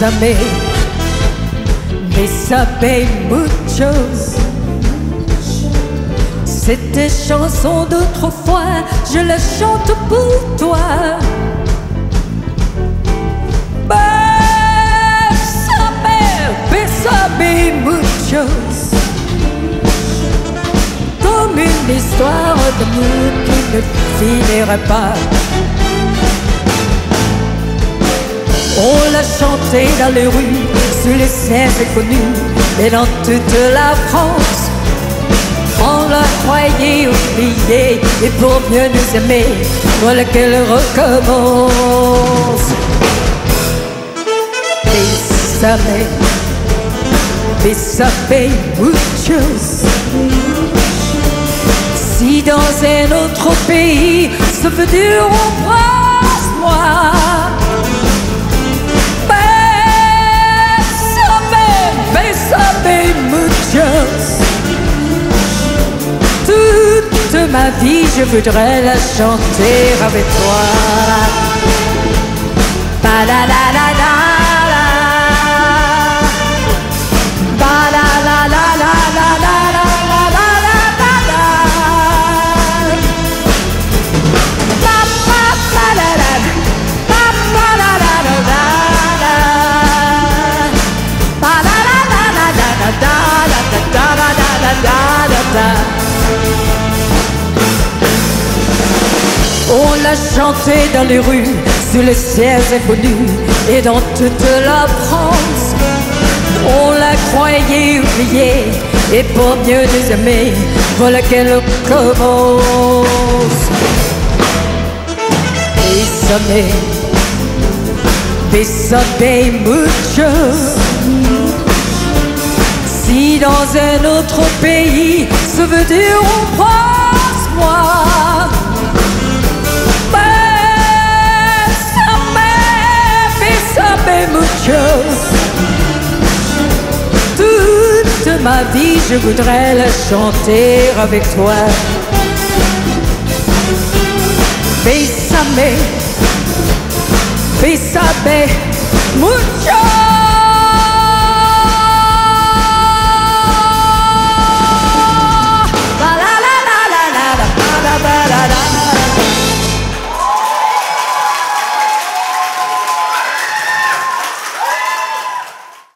bésame muchos. C'était chanson d'autrefois, je la chante pour toi. Bésame muchos. Comme une histoire d'amour qui ne finirait pas. On l'a chanté dans les rues, sur les scènes connues, et dans toute la France. On la croyait oubliée, et pour mieux nous aimer, voilà qu'elle recommence. Bésame, bésame muchos. Si dans un autre pays, ça veut dire embrasse-moi. Bésame muchos. Toute ma vie je voudrais la chanter avec toi. Ba la la la la la. Ba la la la la la la la la la la la. Ba ba ba la la. Ba ba la la la la la. Ba la la la la la la da da da da da da da. On l'a chanté dans les rues, sur les ciels inconnus, et dans toute la France. On la croyait oubliée, et pour mieux nous aimer, voilà qu'elle commence. Bésame, bésame muchos. Si dans un autre pays, ça veut dire embrasse-moi. Bésame muchos. Toute ma vie je voudrais la chanter avec toi. Bésame, bésame muchos.